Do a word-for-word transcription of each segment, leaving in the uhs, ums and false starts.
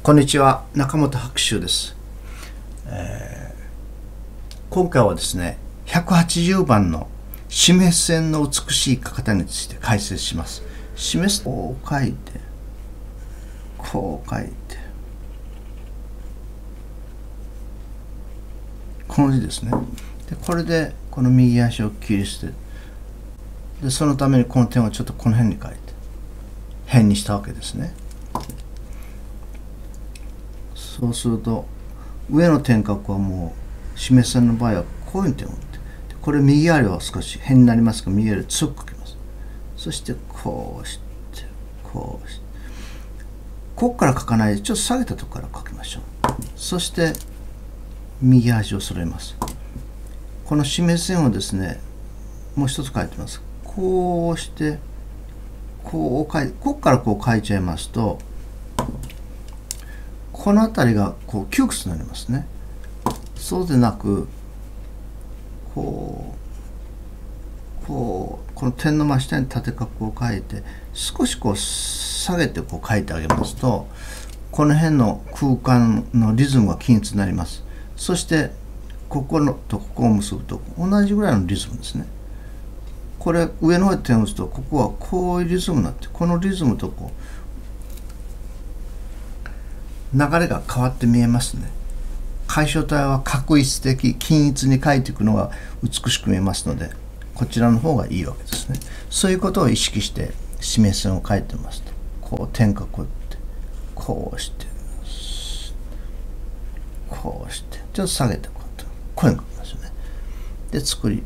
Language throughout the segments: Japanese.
こんにちは、中本白秋です、えー、今回はですねひゃくはちじゅうばんの示す線の美しい書き方について解説します。示す、こう書いてこう書いてこの字ですね。でこれでこの右足を切り捨て、でそのためにこの点をちょっとこの辺に書いて辺にしたわけですね。そうすると上の点角はもう示す線の場合はこういう点を打って、これ右ありは少し辺になりますが右あり強く書きます。そしてこうしてこうしてここから書かないでちょっと下げたところから書きましょう。そして右足を揃えます。この示す線をですねもう一つ書いてます。こうしてこう書いてここからこう書いちゃいますとこの辺りがこう窮屈になりますね。そうでなくこうこうこの点の真下に縦角を書いて少しこう下げてこう書いてあげますとこの辺の空間のリズムが均一になります。そしてここのとここを結ぶと同じぐらいのリズムですね。これ上の方で点を打つとここはこういうリズムになってこのリズムとこう流れが変わって見えますね。楷書体は画一的均一に書いていくのが美しく見えますのでこちらの方がいいわけですね。そういうことを意識して示す線を書いてますとこう点角を打ってこうしてこうしてちょっと下げてこうとこういうの書きますよね。で作り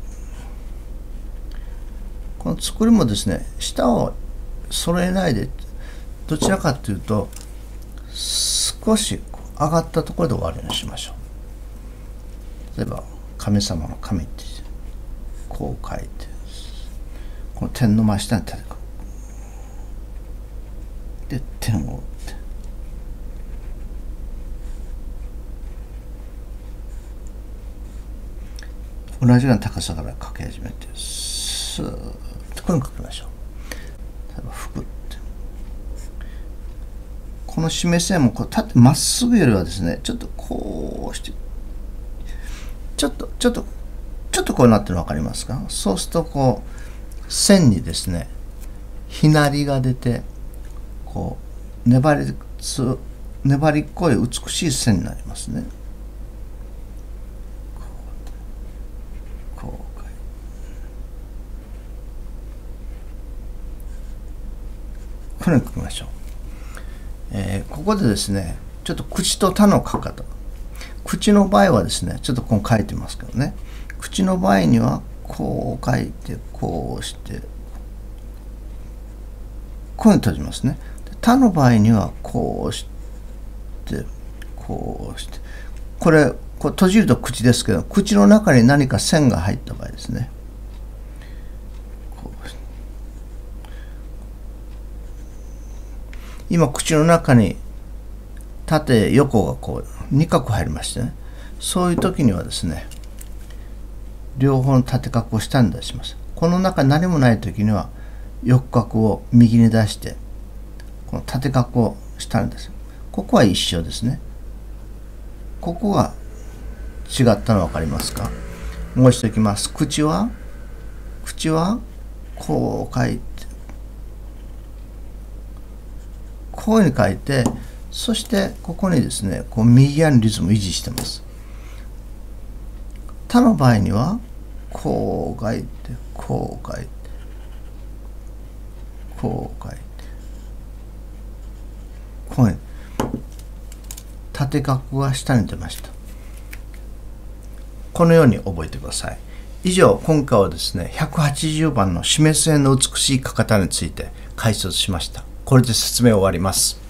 この作りもですね下を揃えないでどちらかというと少し上がったところで終わるようにしましょう。例えば神様の神ってこう書いてこの点の真下に立てかで点を打って同じような高さから書き始めてスーッとこういうの書きましょう。例えば服この示す線もこう縦まっすぐよりはですねちょっとこうしてちょっとちょっとちょっとこうなってるの分かりますか。そうするとこう線にですねひなりが出てこう粘りつ粘りっこい美しい線になりますね。こうこうこれに書きましょう。えー、ここでですねちょっと口と他の書き方、口の場合はですねちょっとこう書いてますけどね、口の場合にはこう書いてこうしてこういうふうに閉じますね。他の場合にはこうしてこうしてこれこう閉じると口ですけど口の中に何か線が入った場合ですね今口の中に縦横がこうに角入りましてね、そういう時にはですね両方の縦角を下に出します。この中に何もない時には横角を右に出してこの縦角を下に出す。ここは一緒ですね。ここが違ったの分かりますか。もう一度いきます。口は口はこう書いてこういうふうに書いてそしてここにですねこう右側のリズムを維持してます。他の場合にはこう書いてこう書いてこう書いてこういう縦角が下に出ました。このように覚えてください。以上今回はですねひゃくはちじゅうばんの示す線の美しい書き方について解説しました。これで説明を終わります。